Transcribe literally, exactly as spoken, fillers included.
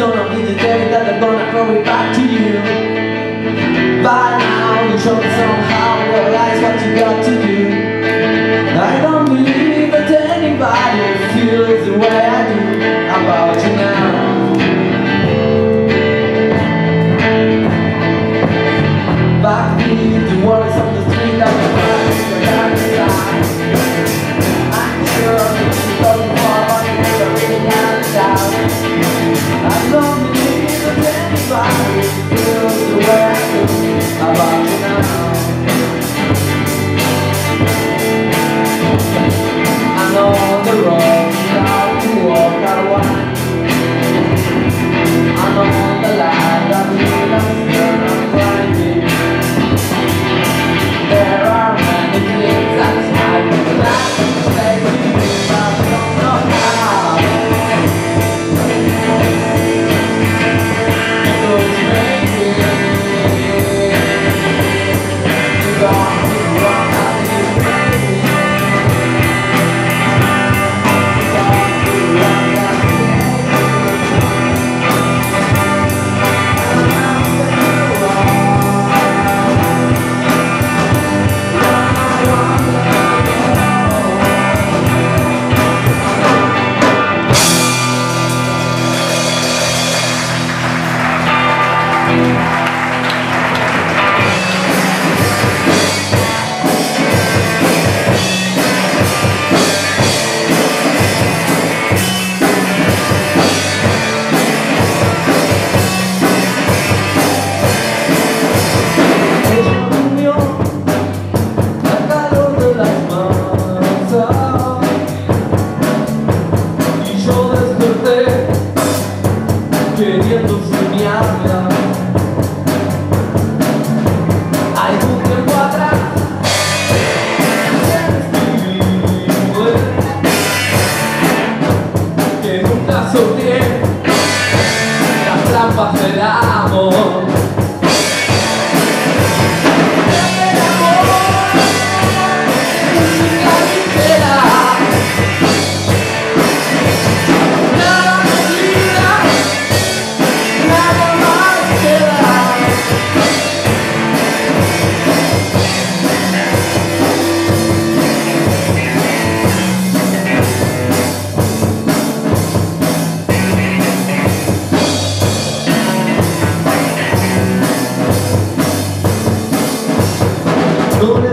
gonna be the day that they're gonna throw it back to you. By now you should somehow realize what you got to do. I don't believe that anybody feels the way I do about you now. Backbeat, the words on the street that the crowd is the dark side. I'm sure that you don't fall on the way you're really down and down. I don't believe that anybody feels the way I do about you now. I'm on the road, without to walk out of wine. I'm on the line, that we don't turn on grinding. There are many things that's happening that I can say to you, but I don't know how. Because maybe you're gone to run out of this baby. You're gone to run out of this and I'm saying wrong. Queriendo soñarla. Hay un tiempo atrás que nunca soñé las trampas del amor. No